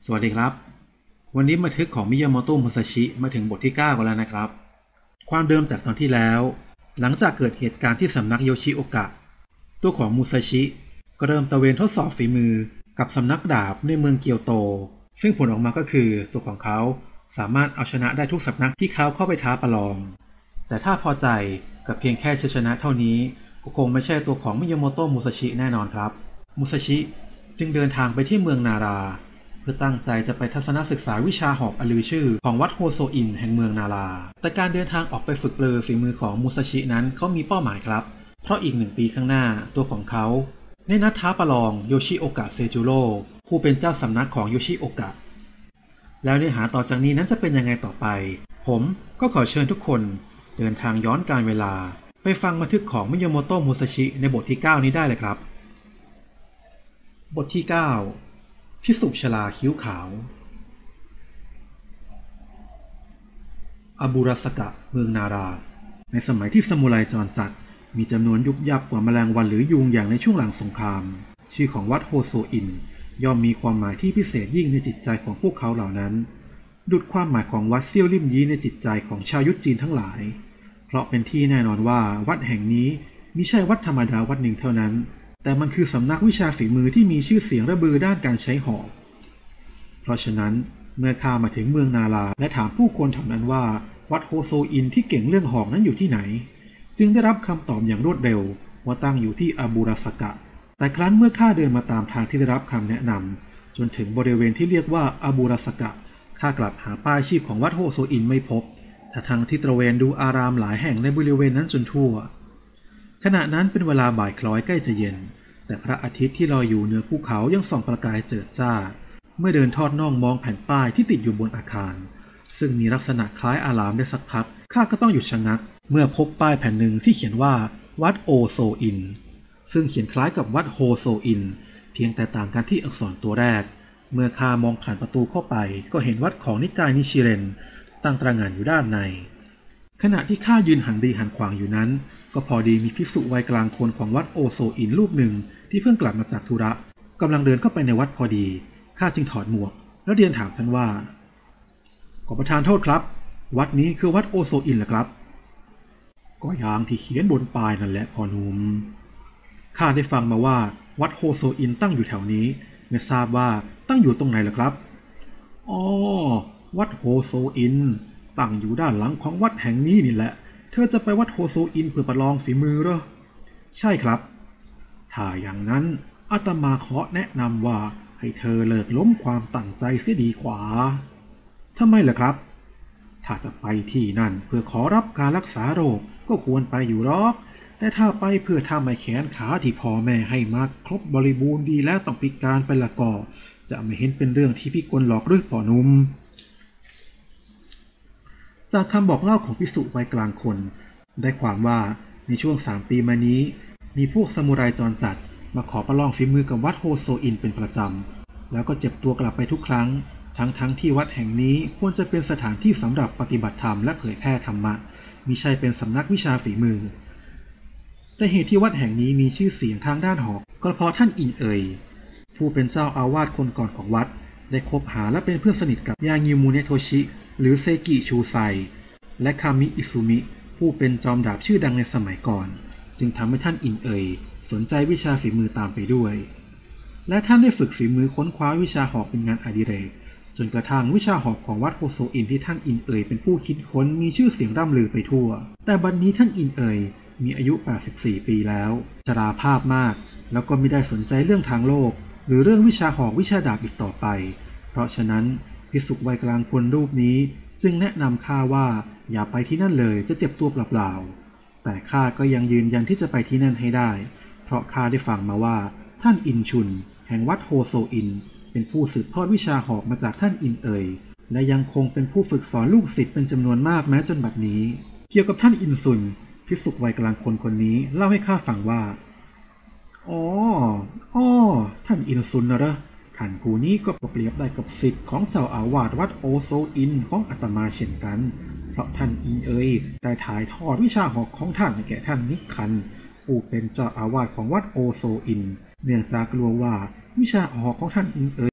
สวัสดีครับวันนี้บันทึกของมิยาโมโตะมุซาชิมาถึงบทที่9กันแล้วนะครับความเดิมจากตอนที่แล้วหลังจากเกิดเหตุการณ์ที่สำนักโยชิโอกะตัวของมุซาชิก็เริ่มตระเวนทดสอบฝีมือกับสำนักดาบในเมืองเกียวโตซึ่งผลออกมาก็คือตัวของเขาสามารถเอาชนะได้ทุกสำนักที่เขาเข้าไปท้าประลองแต่ถ้าพอใจกับเพียงแค่ชนะเท่านี้ก็คงไม่ใช่ตัวของมิยาโมโตะมุซาชิแน่นอนครับมุซาชิจึงเดินทางไปที่เมืองนาราเพื่อตั้งใจจะไปทัศนศึกษาวิชาหอกอลือชื่อของวัดโฮโซอินแห่งเมืองนาราแต่การเดินทางออกไปฝึกปรือฝีมือของมุซาชินั้นเขามีเป้าหมายครับเพราะอีก1 ปีข้างหน้าตัวของเขาได้นัดท้าประลองโยชิโอกะเซจูโร่ผู้เป็นเจ้าสำนักของโยชิโอกะแล้วเนื้อหาต่อจากนี้นั้นจะเป็นยังไงต่อไปผมก็ขอเชิญทุกคนเดินทางย้อนกาลเวลาไปฟังบันทึกของมิยาโมโตะมุซาชิในบทที่9นี้ได้เลยครับบทที่9พิสุชลาคิ้วขาวอาบูราสกะเมืองนาราในสมัยที่ซามูไรจรจัดมีจำนวนยุบยับกว่าแมลงวันหรือยุงอย่างในช่วงหลังสงครามชื่อของวัดโฮโซอินย่อมมีความหมายที่พิเศษยิ่งในจิตใจของพวกเขาเหล่านั้นดุจความหมายของวัดเซี่ยวลิ่มยีในจิตใจของชาวยุทธจีนทั้งหลายเพราะเป็นที่แน่นอนว่าวัดแห่งนี้มิใช่วัดธรรมดาวัดหนึ่งเท่านั้นแต่มันคือสำนักวิชาฝีมือที่มีชื่อเสียงระบือด้านการใช้หอกเพราะฉะนั้นเมื่อข้ามาถึงเมืองนาราและถามผู้คนแถวนั้นว่าวัดโฮโซอินที่เก่งเรื่องหอกนั้นอยู่ที่ไหนจึงได้รับคำตอบอย่างรวดเร็วว่าตั้งอยู่ที่อาบูราสกะแต่ครั้นเมื่อข้าเดินมาตามทางที่ได้รับคำแนะนำจนถึงบริเวณที่เรียกว่าอาบูราสกะข้ากลับหาป้ายชื่อของวัดโฮโซอินไม่พบทั้งที่ตระเวนดูอารามหลายแห่งในบริเวณนั้นจนทั่วขณะนั้นเป็นเวลาบ่ายคล้อยใกล้จะเย็นแต่พระอาทิตย์ที่ลอยอยู่เหนือภูเขายังส่องประกายเจิดจ้าเมื่อเดินทอดน่องมองแผ่นป้ายที่ติดอยู่บนอาคารซึ่งมีลักษณะคล้ายอารามได้สักพักข้าก็ต้องหยุดชะงักเมื่อพบป้ายแผ่นหนึ่งที่เขียนว่าวัดโอโซอินซึ่งเขียนคล้ายกับวัดโฮโซอินเพียงแต่ต่างกันที่อักษรตัวแรกเมื่อข้ามองผ่านประตูเข้าไปก็เห็นวัดของนิกายนิชิเรนตั้งตระหง่านอยู่ด้านในขณะที่ข้ายืนหันรีหันขวางอยู่นั้นก็พอดีมีภิกษุวัยกลางคนของวัดโอโซอินรูปหนึ่งที่เพิ่งกลับมาจากธุระกำลังเดินเข้าไปในวัดพอดีข้าจึงถอดหมวกแล้วเรียนถามท่านว่าขอประทานโทษครับวัดนี้คือวัดโอโซอินเหรอครับก็อย่างที่เขียนบนป้ายนั่นแหละพ่อหนุ่มข้าได้ฟังมาว่าวัดโฮโซอินตั้งอยู่แถวนี้ไม่ทราบว่าตั้งอยู่ตรงไหนล่ะครับอ๋อวัดโฮโซอินตั้งอยู่ด้านหลังของวัดแห่งนี้นี่แหละเธอจะไปวัดโฮโซอินเพื่อประลองฝีมือเหรอใช่ครับถ้าอย่างนั้นอาตมาขอแนะนำว่าให้เธอเลิกล้มความตั้งใจเสียดีกว่าทำไมล่ะครับถ้าจะไปที่นั่นเพื่อขอรับการรักษาโรคก็ควรไปอยู่หรอกแต่ถ้าไปเพื่อทำให้แขนขาที่พ่อแม่ให้มาครบบริบูรณ์ดีแล้วต้องพิการไปละก็จะไม่เห็นเป็นเรื่องที่พิกลหรอกหรือพ่อหนุ่มจากคำบอกเล่าของภิกษุวัยกลางคนได้ความว่าในช่วง3 ปีมานี้มีพวกซามูไรจรจัดมาขอประลองฝีมือกับวัดโฮโซอินเป็นประจำแล้วก็เจ็บตัวกลับไปทุกครั้งทั้งที่วัดแห่งนี้ควรจะเป็นสถานที่สำหรับปฏิบัติธรรมและเผยแพร่ธรรมะมิใช่เป็นสำนักวิชาฝีมือแต่เหตุที่วัดแห่งนี้มีชื่อเสียงทางด้านหอกก็เพราะท่านอินเอยผู้เป็นเจ้าอาวาสคนก่อนของวัดได้คบหาและเป็นเพื่อนสนิทกับยางิมูเนโทชิหรือเซกิชูไซและคามิอิซุมิผู้เป็นจอมดาบชื่อดังในสมัยก่อนจึงทำให้ท่านอินเอยสนใจวิชาฝีมือตามไปด้วยและท่านได้ฝึกฝีมือค้นคว้าวิชาหอกเป็นงานอดิเรกจนกระทั่งวิชาหอกของวัดโฮโซอินที่ท่านอินเอยเป็นผู้คิดค้นมีชื่อเสียงร่ำลือไปทั่วแต่บัดนี้ท่านอินเอยมีอายุ84 ปีแล้วชราภาพมากแล้วก็ไม่ได้สนใจเรื่องทางโลกหรือเรื่องวิชาหอกวิชาดาบอีกต่อไปเพราะฉะนั้นภิกษุวัยกลางคนรูปนี้จึงแนะนำข้าว่าอย่าไปที่นั่นเลยจะเจ็บตัวเปล่าๆแต่ข้าก็ยังยืนยันที่จะไปที่นั่นให้ได้เพราะข้าได้ฟังมาว่าท่านอินชุนแห่งวัดโฮโซอินเป็นผู้สืบทอดวิชาหอกมาจากท่านอินเอยและยังคงเป็นผู้ฝึกสอนลูกศิษย์เป็นจำนวนมากแม้จนบัดนี้เกี่ยวกับท่านอินซุนภิกษุวัยกลางคนคนนี้เล่าให้ข้าฟังว่าอ๋อท่านอินซุนนะเหรอท่านผู้นี้ก็เปรียบได้กับศิษย์ของเจ้าอาวาสวัดโอโซอินของอาตมาเช่นกันเพราะท่านอินเอยได้ถ่ายทอดวิชาหอกของท่านให้แก่ท่านนิคันผู้เป็นเจ้าอาวาสของวัดโอโซอินเนื่องจากกลัวว่าวิชาหอกของท่านอินเอย